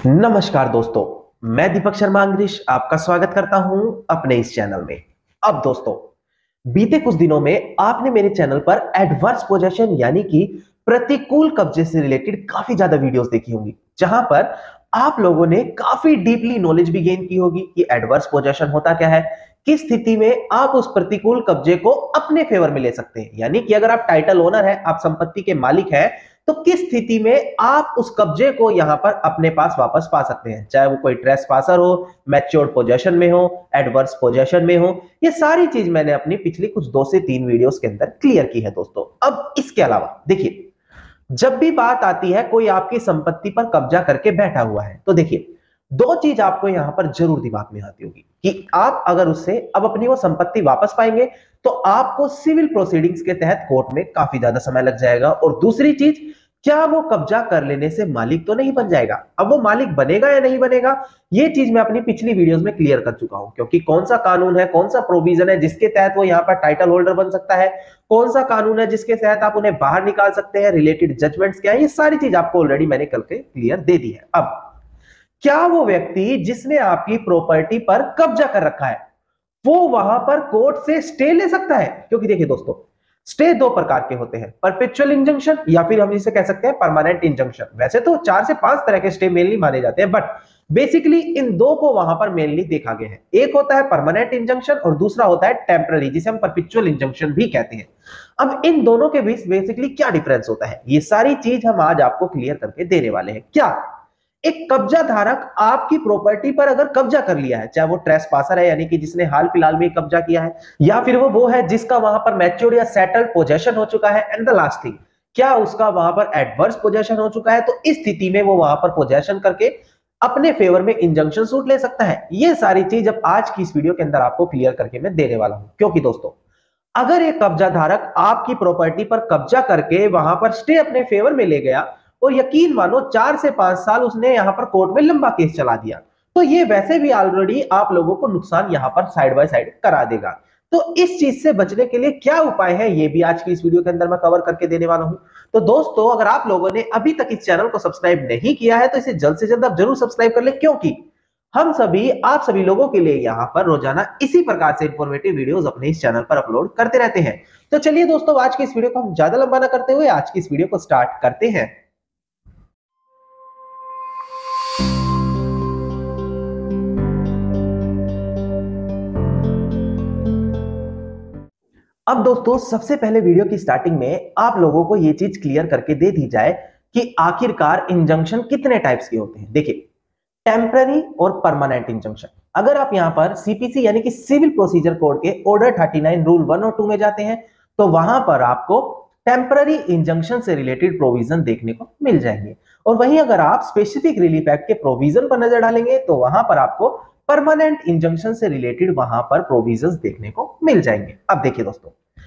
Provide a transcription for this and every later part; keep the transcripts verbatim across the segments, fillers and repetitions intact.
नमस्कार दोस्तों, मैं दीपक शर्मा अंग्रेज आपका स्वागत करता हूं अपने इस चैनल में। अब दोस्तों, बीते कुछ दिनों में आपने मेरे चैनल पर एडवर्स पोजेशन यानी कि प्रतिकूल कब्जे से रिलेटेड काफी ज्यादा वीडियोस देखी होंगी, जहां पर आप लोगों ने काफी डीपली नॉलेज भी गेन की होगी कि एडवर्स पोजेशन होता क्या है, किस स्थिति में आप उस प्रतिकूल कब्जे को अपने फेवर में ले सकते हैं। यानी कि अगर आप टाइटल ओनर है, आप संपत्ति के मालिक हैं, तो किस स्थिति में आप उस कब्जे को यहां पर अपने पास वापस पा सकते हैं, चाहे वो कोई ट्रेसपासर हो, मैच्योर्ड पोजेशन में हो, एडवर्स पोजेशन में हो। ये सारी चीज मैंने अपनी पिछली कुछ दो से तीन वीडियोस के अंदर क्लियर की है दोस्तों। अब इसके अलावा देखिए, जब भी बात आती है कोई आपकी संपत्ति पर कब्जा करके बैठा हुआ है, तो देखिए दो चीज आपको यहां पर जरूर दिमाग में आती होगी कि आप अगर उससे अब अपनी वो संपत्ति वापस पाएंगे तो आपको सिविल प्रोसीडिंग्स के तहत कोर्ट में काफी ज्यादा समय लग जाएगा, और दूसरी चीज, क्या वो कब्जा कर लेने से मालिक तो नहीं बन जाएगा। अब वो मालिक बनेगा या नहीं बनेगा, ये चीज मैं अपनी पिछली वीडियोस में क्लियर कर चुका हूं, क्योंकि कौन सा कानून है, कौन सा प्रोविजन है जिसके तहत वो यहां पर टाइटल होल्डर बन सकता है, कौन सा कानून है जिसके तहत आप उन्हें बाहर निकाल सकते हैं, रिलेटेड जजमेंट्स क्या है, ये सारी चीज आपको ऑलरेडी मैंने कल के क्लियर दे दी है। अब क्या वो व्यक्ति जिसने आपकी प्रॉपर्टी पर कब्जा कर रखा है वो वहां पर कोर्ट से स्टे ले सकता है? क्योंकि देखिए दोस्तों, स्टे दो प्रकार के होते हैं, परपेचुअल इंजंक्शन या फिर हम जिसे कह सकते हैं परमानेंट इंजंक्शन। वैसे तो चार से पांच तरह के स्टे मेनली माने जाते हैं, बट बेसिकली इन दो को वहां पर मेनली देखा गया है। एक होता है परमानेंट इंजंक्शन और दूसरा होता है टेम्पररी, जिसे हम परपेचुअल इंजंक्शन भी कहते हैं। अब इन दोनों के बीच बेसिकली क्या डिफरेंस होता है, ये सारी चीज हम आज आपको क्लियर करके देने वाले हैं। क्या एक कब्जा धारक आपकी प्रॉपर्टी पर अगर कब्जा कर लिया है, चाहे वो ट्रेसपासर है यानी कि जिसने हाल फिलहाल में कब्जा किया है, या फिर वो वो है जिसका वहां पर मैच्योर्ड या सेटल्ड पोजेशन हो चुका है, एंड द लास्ट थिंग, क्या उसका वहां पर एडवर्स पोजेशन हो चुका है, तो इस स्थिति में वो वहां पर पोजेशन करके अपने फेवर में इंजंक्शन सूट ले सकता है। ये सारी चीज अब आज की इस वीडियो के अंदर आपको क्लियर करके मैं देने वाला हूं, क्योंकि दोस्तों अगर एक कब्जा धारक आपकी प्रॉपर्टी पर कब्जा करके वहां पर स्टे अपने फेवर में ले गया और यकीन मानो चार से पांच साल उसने यहां पर कोर्ट में लंबा केस चला दिया, तो ये वैसे भी ऑलरेडी आप लोगों को नुकसान यहां पर साइड बाय साइड करा देगा। तो इस चीज से बचने के लिए क्या उपाय है, ये भी आज की इस वीडियो के अंदर मैं कवर करके देने वाला हूं। तो दोस्तों, अगर आप लोगों ने अभी तक इस चैनल को सब्सक्राइब नहीं किया है तो इसे जल्द से जल्द आप जरूर सब्सक्राइब कर ले, क्योंकि हम सभी आप सभी लोगों के लिए यहां पर रोजाना इसी प्रकार से इंफॉर्मेटिव वीडियोस अपने इस चैनल पर अपलोड करते रहते हैं। तो चलिए दोस्तों, आज की इस वीडियो को हम ज्यादा लंबा ना करते हुए आज की इस वीडियो को स्टार्ट करते हैं। अब दोस्तों, सबसे पहले वीडियो की स्टार्टिंग में आप लोगों को यह चीज क्लियर करके दे दी जाए कि आखिरकार इंजंक्शन कितने टाइप्स के होते हैं। देखिए, टेम्पररी और परमानेंट इंजंक्शन। अगर आप यहां पर सीपीसी यानी कि सिविल प्रोसीजर कोड के ऑर्डर उनतालीस रूल वन और टू में जाते हैं तो वहां पर आपको टेम्पररी इंजंक्शन से रिलेटेड प्रोविजन देखने को मिल जाएंगे, और वहीं अगर आप स्पेसिफिक रिलीफ एक्ट के प्रोविजन पर नजर डालेंगे तो वहां पर आपको परमानेंट इंजंक्शन से रिलेटेड वहां पर प्रोविजंस देखने को मिल जाएंगे। अब देखिए दोस्तों,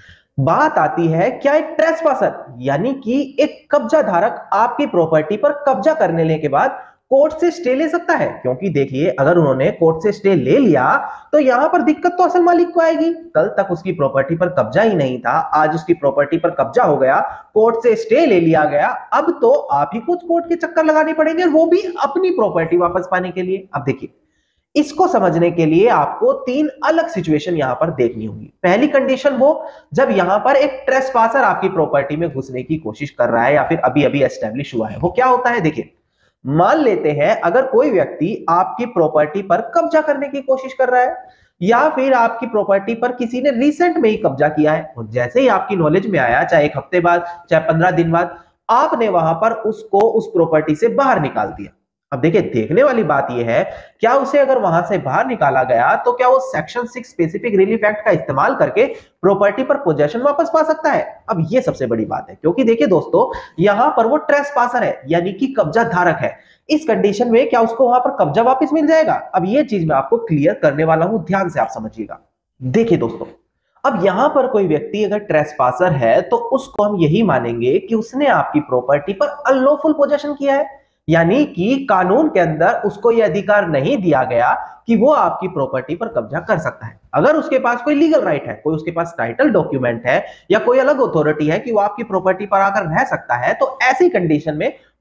बात आती है क्या एक ट्रेसपासर यानी कि एक कब्जा धारक आपकी प्रॉपर्टी पर कब्जा करने के बाद कोर्ट से स्टे ले सकता है? क्योंकि देखिए, अगर उन्होंने कोर्ट से स्टे ले लिया तो यहां पर दिक्कत तो असल मालिक को आएगी। कल तक उसकी प्रॉपर्टी पर कब्जा ही नहीं था, आज उसकी प्रॉपर्टी पर कब्जा हो गया, कोर्ट से स्टे ले लिया गया, अब तो आप ही कुछ कोर्ट के चक्कर लगाने पड़ेंगे, और वो भी अपनी प्रॉपर्टी वापस पाने के लिए। अब देखिए, इसको समझने के लिए आपको तीन अलग सिचुएशन यहां पर देखनी होगी। पहली कंडीशन वो जब यहां पर एक ट्रेसपासर आपकी प्रॉपर्टी में घुसने की कोशिश कर रहा है या फिर अभी अभी एस्टेब्लिश हुआ है। वो क्या होता है, देखिए, मान लेते हैं अगर कोई व्यक्ति आपकी प्रॉपर्टी पर कब्जा करने की कोशिश कर रहा है या फिर आपकी प्रॉपर्टी पर किसी ने रिसेंट में ही कब्जा किया है, और जैसे ही आपकी नॉलेज में आया, चाहे एक हफ्ते बाद चाहे पंद्रह दिन बाद, आपने वहां पर उसको उस प्रॉपर्टी से बाहर निकाल दिया। अब देखिए, देखने वाली बात यह है, क्या उसे अगर वहां से बाहर निकाला गया तो क्या वो section six specific relief act का इस्तेमाल करके प्रॉपर्टी पर पोजेशन वापस पा सकता है? अब ये सबसे बड़ी बात है, क्योंकि देखिए दोस्तों, यहां पर वो ट्रेसपासर है यानी कि कब्जा धारक है। इस कंडीशन में क्या उसको वहां पर कब्जा वापस मिल जाएगा? अब ये चीज मैं आपको क्लियर करने वाला हूं, ध्यान से आप समझिएगा। देखिए दोस्तों, अब यहां पर कोई व्यक्ति अगर ट्रेसपासर है तो उसको हम यही मानेंगे कि उसने आपकी प्रॉपर्टी पर अनलॉफुल पोजेशन किया है, यानी कि कानून के अंदर उसको यह अधिकार नहीं दिया गया कि वो आपकी प्रॉपर्टी पर कब्जा कर सकता है। अगर उसके पास कोई लीगल राइट है, कोई उसके पास टाइटल डॉक्यूमेंट है या कोई अलग अथॉरिटी है कि वो आपकी प्रॉपर्टी पर आकर रह सकता है, तो ऐसी कंडीशन में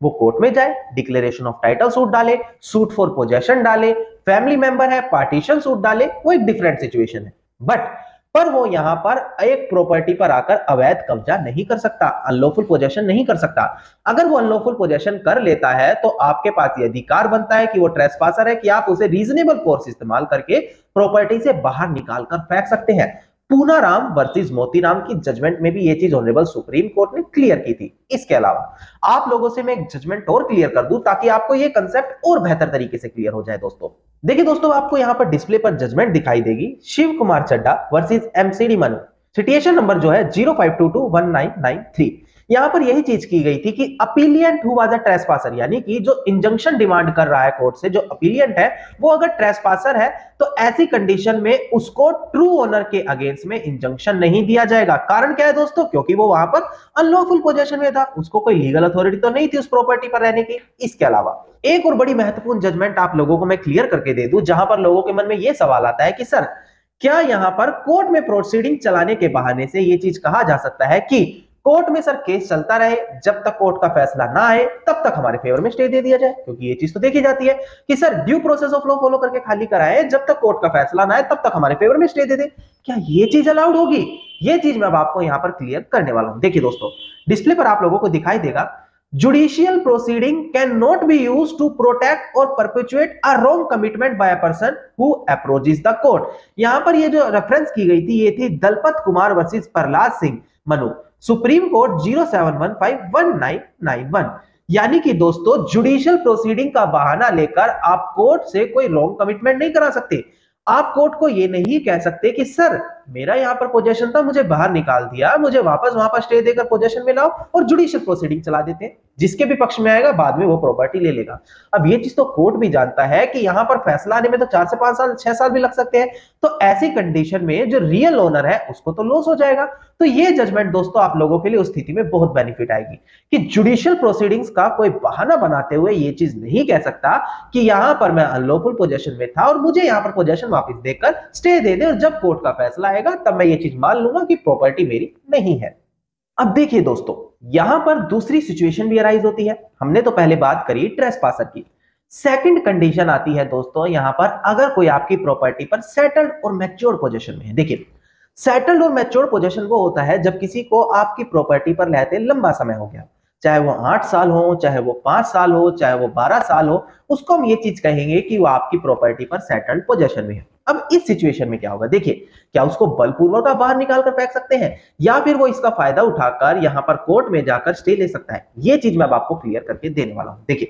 वो कोर्ट में जाए, डिक्लेरेशन ऑफ टाइटल सूट डाले, सूट फॉर पोजेशन डाले, फैमिली मेंबर है पार्टीशन सूट डाले, वो एक डिफरेंट सिचुएशन है। बट पर वो यहां पर एक प्रॉपर्टी पर आकर अवैध कब्जा नहीं कर सकता, अनलॉफुल पोजेशन नहीं कर सकता। अगर वो अनलॉफुल पोजेशन कर लेता है तो आपके पास ये अधिकार बनता है कि वो ट्रेसपासर है, कि आप उसे रीजनेबल फोर्स इस्तेमाल करके प्रॉपर्टी से बाहर निकालकर फेंक सकते हैं। पूनाराम वर्सेस मोतीराम की जजमेंट में भी ये चीज ऑनरेबल सुप्रीम कोर्ट ने क्लियर की थी। इसके अलावा आप लोगों से मैं एक जजमेंट और क्लियर कर दूं ताकि आपको ये कंसेप्ट और बेहतर तरीके से क्लियर हो जाए। दोस्तों देखिए दोस्तों, आपको यहां पर डिस्प्ले पर जजमेंट दिखाई देगी, Shiv Kumar Chadda versus MCD Manu, situation number जो है zero five two two one nine nine three. यहां पर यही चीज की गई थी कि अपीलियंट हु वाज अ ट्रेसपासर, यानी कि जो इंजंक्शन डिमांड कर रहा है कोर्ट से, जो अपीलियंट है वो अगर ट्रेसपासर है तो ऐसी कंडीशन में उसको ट्रू ओनर के अगेंस्ट में इंजंक्शन नहीं दिया जाएगा। कारण क्या है दोस्तों? क्योंकि वो वहां पर अनलॉफुल पोजेशन में था, उसको कोई लीगल अथॉरिटी तो नहीं थी उस प्रॉपर्टी पर रहने की। इसके अलावा एक और बड़ी महत्वपूर्ण जजमेंट आप लोगों को मैं क्लियर करके दे दूं, जहां पर लोगों के मन में यह सवाल आता है कि सर क्या यहां पर कोर्ट में प्रोसीडिंग चलाने के बहाने से यह चीज कहा जा सकता है कि कोर्ट में सर केस चलता रहे, जब तक कोर्ट का फैसला ना आए तब तक हमारे फेवर में स्टे दे दिया जाए? क्योंकि ये चीज तो देखी जाती है कि sir due process of law follow करके खाली कराए, जब तक कोर्ट का फैसला ना आए तब तक हमारे फेवर में स्टे दे दे। क्या ये चीज अलाउड होगी? ये चीज मैं अब आपको यहां पर क्लियर करने वाला हूं। देखिए दोस्तों, डिस्प्ले पर आप लोगों को दिखाई देगा, judicial proceeding can not be used to protect और perpetuate a wrong commitment by a person who approaches the court. यहां पर ये जो रेफरेंस की गई थी ये थी Dalpat Kumar versus Prahlad Singh Manu, supreme court zero seven one five one nine nine one. यानी कि दोस्तों जुडिशियल प्रोसीडिंग का बहाना लेकर आप कोर्ट से कोई रॉन्ग कमिटमेंट नहीं करा सकते। आप कोर्ट को ये नहीं कह सकते कि सर मेरा यहां पर पोजेशन था, मुझे बाहर निकाल दिया, मुझे वापस वहां पर स्टे देकर पोजेशन में लाओ और जुडिशियल प्रोसीडिंग चला देते हैं। जिसके भी पक्ष में आएगा बाद में वो प्रॉपर्टी ले लेगा। अब ये चीज तो कोर्ट भी जानता है कि यहां पर फैसला आने में तो चार से पांच साल छह साल भी लग सकते हैं। तो ऐसी कंडीशन में जो रियल ओनर है उसको तो लॉस हो जाएगा। तो ये जजमेंट दोस्तों आप लोगों के लिए उस स्थिति में बहुत बेनिफिट आएगी कि जुडिशियल प्रोसीडिंग्स का कोई बहाना बनाते हुए ये चीज नहीं कह सकता कि यहां पर मैं अनलॉफुल पोजेशन में था और मुझे यहां पर पोजेशन वापस देकर स्टे दे दे, और जब कोर्ट का फैसला आएगा तब मैं ये चीज मान लूंगा कि प्रॉपर्टी मेरी नहीं है। अब देखिए दोस्तों, यहां पर दूसरी सिचुएशन भी अराइज होती है। हमने तो पहले बात करी ट्रेसपासर की। सेकंड कंडीशन आती है दोस्तों यहां पर, अगर कोई आपकी प्रॉपर्टी पर सेटल्ड और मैच्योर्ड पोजीशन में है। देखिए, सेटल्ड और मैच्योर्ड पोजीशन वो होता है जब किसी को आपकी प्रॉपर्टी पर रहते लंबा समय हो गया, चाहे वो आठ साल हो, चाहे वो पांच साल हो, चाहे वो बारह साल हो, उसको हम ये चीज कहेंगे कि वो आपकी प्रॉपर्टी पर सेटल्ड पोजीशन में है। अब इस सिचुएशन में क्या होगा? देखिए, क्या उसको बलपूर्वक बाहर निकाल कर फेंक सकते हैं या फिर वो इसका फायदा उठाकर यहां पर कोर्ट में जाकर स्टे ले सकता है? ये चीज मैं आपको क्लियर करके देने वाला हूं। देखिए,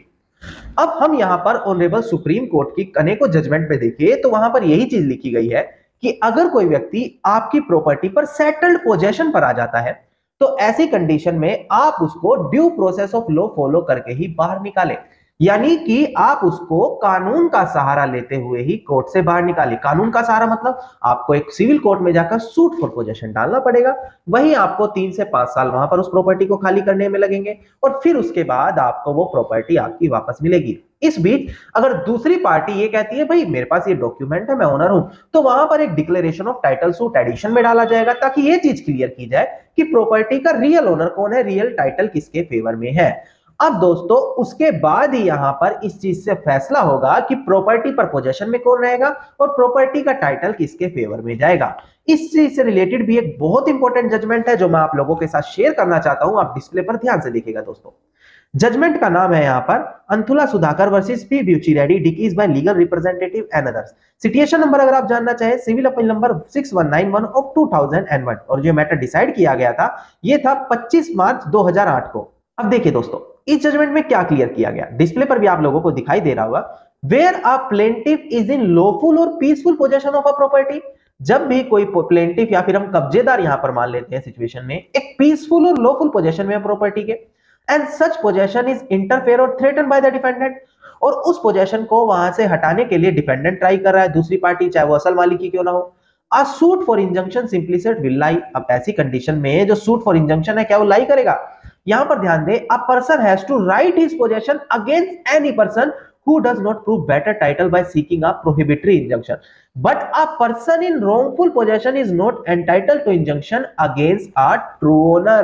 अब हम यहां पर ऑनरेबल सुप्रीम कोर्ट की अनेकों जजमेंट में देखिए तो वहां पर यही चीज लिखी गई है कि अगर कोई व्यक्ति आपकी प्रॉपर्टी पर सेटल्ड पोजीशन पर आ जाता है तो ऐसी कंडीशन में आप उसको due process of law follow करके ही बाहर निकालें। यानी कि आप उसको कानून का सहारा लेते हुए ही कोर्ट से बाहर निकाले। कानून का सहारा मतलब आपको एक सिविल कोर्ट में जाकर सूट फॉर पोजेशन डालना पड़ेगा, वहीं आपको तीन से पांच साल वहां पर उस प्रॉपर्टी को खाली करने में लगेंगे और फिर उसके बाद आपको वो प्रॉपर्टी आपकी वापस मिलेगी। इस बीच अगर दूसरी पार्टी ये कहती है भाई मेरे पास ये डॉक्यूमेंट है, मैं ओनर हूं, तो वहां पर एक declaration of title suit addition में डाला जाएगा ताकि ये चीज क्लियर की जाए कि प्रॉपर्टी का रियल ओनर कौन है, रियल टाइटल किसके फेवर में है। अब दोस्तों उसके बाद ही यहां पर इस चीज से फैसला होगा कि प्रॉपर्टी पर पोजीशन में कौन रहेगा और प्रॉपर्टी का टाइटल किसके फेवर में जाएगा। इस चीज से रिलेटेड भी एक बहुत इंपॉर्टेंट जजमेंट है जो मैं आप लोगों के साथ शेयर करना चाहता हूं। आप डिस्प्ले पर ध्यान से देखिएगा दोस्तों। जजमेंट का नाम है यहां पर अंथुला सुधाकर वर्सेस पी ब्यूची रेड्डी डिकीज by legal representative and others. Citation number अगर आप जानना चाहे civil appeal number six one nine one of two thousand one, और जो मैटर डिसाइड किया गया था ये था पच्चीस मार्च दो हज़ार आठ को। अब देखिए दोस्तों, इस जजमेंट में क्या क्लियर किया गया, डिस्प्ले पर भी आप लोगों को दिखाई दे रहा होगा। Where a plaintiff is in lawful और peaceful possession of a property, जब भी कोई प्लेंटिफ या फिर हम कब्जेदार यहां पर मान लेते हैं सिचुएशन में एक पीसफुल और लॉफुल पोजीशन में प्रॉपर्टी के, and such possession is interfere और थ्रेटन बाय द डिफेंडेंट, और उस पोजीशन को वहां से हटाने के लिए डिफेंडेंट ट्राई कर रहा है, दूसरी पार्टी चाहे वो असल मालिक की क्यों ना हो। A suit for injunction simpliciter will lie. अब ऐसी कंडीशन में जो सूट फॉर इंजंक्शन है क्या वो लाई करेगा? यहां पर ध्यान दें, a person has to right his possession against any person who does not prove better title by seeking a prohibitory injunction, but a person in wrongful possession is not entitled to injunction against a true owner।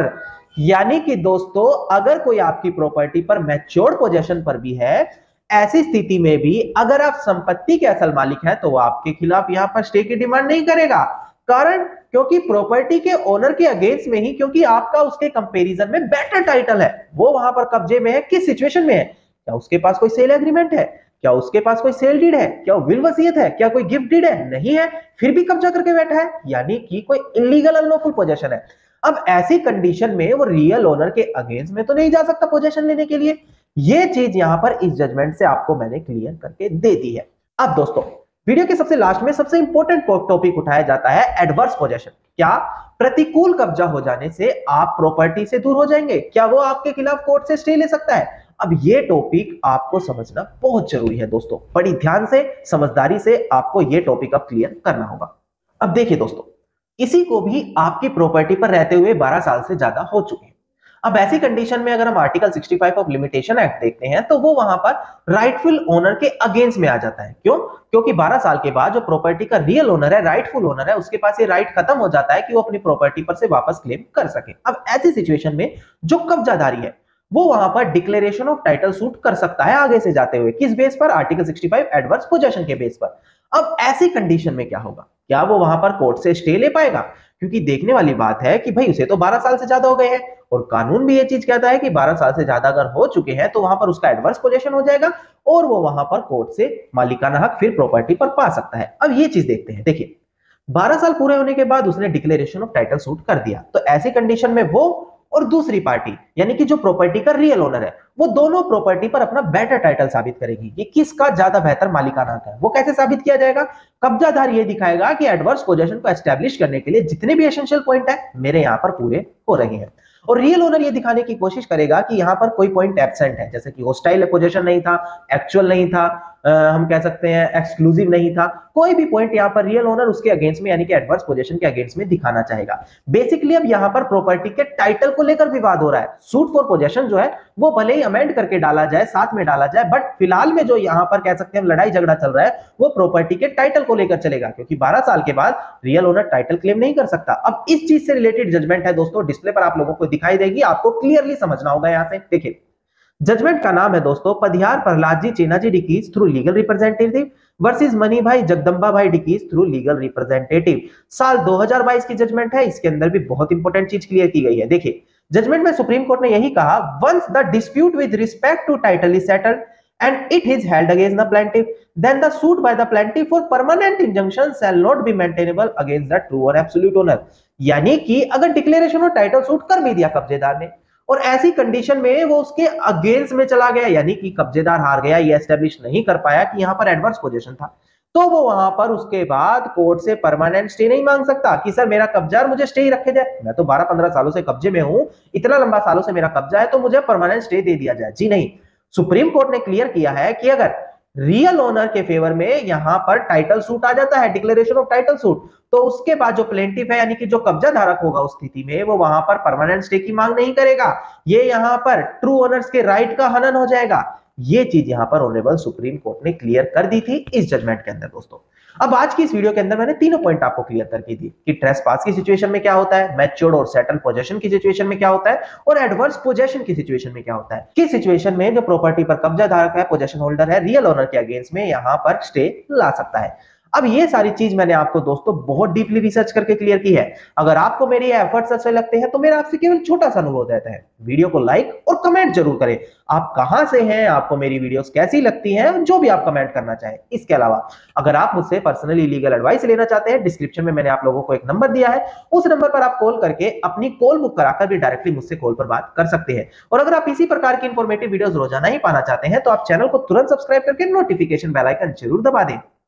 यानी कि दोस्तों अगर कोई आपकी property पर matured position पर भी है, ऐसी स्थिति में भी अगर आप संपत्ति के असल मालिक हैं तो वो आपके खिलाफ यहां पर स्टे की डिमांड नहीं करेगा। कारण क्योंकि प्रॉपर्टी के ओनर के अगेंस्ट में ही, क्योंकि आपका उसके कंपैरिजन में बेटर टाइटल है, वो वहां पर कब्जे में है। किस सिचुएशन में है? क्या उसके पास कोई सेल एग्रीमेंट है? क्या उसके पास कोई सेल डीड है? क्या विल वसीयत है? क्या कोई गिफ्ट डीड है? नहीं है, फिर भी कब्जा करके बैठा है, यानी कि कोई इलीगल अनलॉफुल पोजीशन है। अब ऐसी कंडीशन में वो रियल ओनर के अगेंस्ट में तो नहीं जा सकता पोजीशन लेने के लिए। ये चीज यहां पर इस जजमेंट से आपको मैंने क्लियर करके दे दी है। अब दोस्तों वीडियो के सबसे लास्ट में सबसे इंपॉर्टेंट टॉपिक उठाया जाता है एडवर्स पोजीशन। क्या प्रतिकूल कब्जा हो जाने से आप प्रॉपर्टी से दूर हो जाएंगे? क्या वो आपके खिलाफ कोर्ट से स्टे ले सकता है? अब ये टॉपिक आपको समझना बहुत जरूरी है दोस्तों, बड़ी ध्यान से समझदारी से आपको ये टॉपिक अब क्लियर करना होगा। अब देखिए दोस्तों, किसी को भी आपकी प्रॉपर्टी पर रहते हुए बारह साल से ज्यादा हो चुके हैं। अब ऐसी कंडीशन में अगर हम आर्टिकल पैंसठ ऑफ लिमिटेशन एक्ट देखते हैं तो वो वहां पर राइटफुल ओनर के अगेंस्ट में आ जाता है। क्यों? क्योंकि बारह साल के बाद जो प्रॉपर्टी का रियल ओनर है, राइटफुल ओनर है, उसके पास ये राइट खत्म हो जाता है कि वो अपनी प्रॉपर्टी पर से वापस क्लेम कर सके। अब ऐसी सिचुएशन में जो कब्जाधारी है वो वहां पर डिक्लेरेशन ऑफ टाइटल सूट कर सकता है आगे से जाते हुए। किस बेस पर? आर्टिकल पैंसठ एडवर्स पोजीशन के बेस पर। अब ऐसी कंडीशन में क्या होगा? क्या वो वहां पर कोर्ट से स्टे ले पाएगा? क्योंकि देखने वाली बात है कि भाई उसे तो बारह साल से ज्यादा हो गए हैं और कानून भी ये चीज कहता है कि बारह साल से ज्यादा अगर हो चुके हैं तो वहां पर उसका एडवर्स पोजीशन हो जाएगा और वो वहां पर कोर्ट से मालिकाना हक फिर प्रॉपर्टी पर पा सकता है। अब ये चीज देखते हैं। देखिए, बारह साल पूरे होने के बाद उसने डिक्लेरेशन ऑफ टाइटल सूट कर दिया, तो ऐसी कंडीशन में वो और दूसरी पार्टी यानी कि जो प्रॉपर्टी का रियल ओनर है वो दोनों प्रॉपर्टी पर अपना बेटर टाइटल साबित करेगी कि किसका ज्यादा बेहतर मालिकाना हक है। वो कैसे साबित किया जाएगा? कब्जाधार ये दिखाएगा कि एडवर्स पोजीशन को एस्टैब्लिश करने के लिए जितने भी एसेंशियल पॉइंट है मेरे यहां पर पूरे हो रहे हैं, और रियल ओनर ये दिखाने की कोशिश करेगा कि यहां पर कोई पॉइंट एब्सेंट है, जैसे कि होस्टाइल पोजीशन नहीं था, एक्चुअल नहीं था, आ, हम कह सकते हैं एक्सक्लूसिव नहीं था। कोई भी पॉइंट यहां पर रियल ओनर उसके अगेंस्ट में यानी कि एडवर्स पोजीशन के अगेंस्ट में दिखाना चाहेगा। बेसिकली अब यहां पर प्रॉपर्टी के टाइटल को लेकर विवाद हो रहा है। सूट फॉर पोजीशन जो है वो भले ही अमेंड करके डाला जाए, साथ में डाला जाए, बट फिलहाल में जो यहां पर कह सकते हैं लड़ाई झगड़ा चल रहा है वो प्रॉपर्टी के टाइटल को लेकर चलेगा, क्योंकि बारह साल के बाद रियल ओनर टाइटल क्लेम नहीं कर सकता। अब इस चीज से रिलेटेड जजमेंट है दोस्तों, डिस्प्ले पर आप लोगों को दिखाई देगी, आपको क्लियरली समझना होगा। यहां से देखिए, जजमेंट का नाम है दोस्तों पदियार प्रहलाद जी चेना जी डिकीज through legal representative versus Mani Bhai Jagdamba भाई डिकीज थ्रू लीगल रिप्रेजेंटेटिव। साल दो हज़ार बाईस की जजमेंट है, इसके अंदर भी बहुत इंपॉर्टेंट चीज क्लियर की गई है। देखिए, जजमेंट में सुप्रीम कोर्ट ने यही कहा, once the dispute with respect to title is settled and it is held against the plaintiff, then the suit by the plaintiff for permanent injunction shall not be maintainable against the true or absolute owner। यानी कि अगर declaration और title suit कर भी दिया कब्जेदार ने और ऐसी कंडीशन में वो उसके अगेंस्ट में चला गया, यानी कि कब्जेदार हार गया, ये एस्टेब्लिश नहीं कर पाया कि यहां पर एडवर्स पोजीशन था, तो वो वहां पर उसके बाद कोर्ट से परमानेंट स्टे नहीं मांग सकता कि सर मेरा कब्जा मुझे स्टे ही रखे जाए, मैं तो बारह पंद्रह सालों से कब्जे में हूं, इतना लंबा सालों से मेरा कब्जा है तो मुझे परमानेंट स्टे दे दिया जाए। जी नहीं, सुप्रीम कोर्ट ने क्लियर किया है कि अगर रियल ओनर के फेवर में यहां पर टाइटल सूट आ जाता है, डिक्लेरेशन ऑफ टाइटल सूट, तो उसके बाद जो प्लेंटिफ है यानी कि जो कब्जा धारक होगा उस स्थिति में वो वहां पर परमानेंट स्टे की मांग नहीं करेगा। ये यहां पर ट्रू ओनर्स के राइट का हनन हो जाएगा। ये चीज यहां पर ऑनरेबल सुप्रीम कोर्ट ने क्लियर कर दी थी इस जजमेंट के अंदर दोस्तों। अब आज की इस वीडियो के अंदर मैंने तीनों पॉइंट आपको क्लियर करके दी कि ट्रेसपास की सिचुएशन में क्या होता है, मैच्योर्ड और सेटल पोजीशन की सिचुएशन में क्या होता है, और एडवर्स पोजीशन की सिचुएशन में क्या होता है। किस सिचुएशन में जो प्रॉपर्टी पर कब्जा धारक है, पोजीशन होल्डर है, रियल ओनर के अगेंस्ट में यहां पर स्टे ला सकता है। अब ये सारी चीज मैंने आपको दोस्तों बहुत डीपली रिसर्च करके क्लियर की है। अगर आपको मेरे ये एफर्ट्स अच्छे लगते हैं तो मेरा आपसे केवल छोटा सा अनुरोध रहता है, वीडियो को लाइक और कमेंट जरूर करें। आप कहां से हैं, आपको मेरी वीडियोस कैसी लगती हैं, जो भी आप कमेंट करना चाहें। इसके अलावा अगर आप मुझसे पर्सनली लीगल एडवाइस लेना चाहते हैं, डिस्क्रिप्शन में मैंने आप लोगों को एक नंबर दिया है, उस नंबर पर आप कॉल करके अपनी कॉल बुक कराकर भी डायरेक्टली मुझसे कॉल पर बात कर सकते हैं। और अगर आप इसी प्रकार की इंफॉर्मेटिव वीडियोस रोजाना ही पाना चाहते हैं तो आप चैनल को तुरंत सब्सक्राइब करके नोटिफिकेशन बेल आइकन जरूर दबा दें।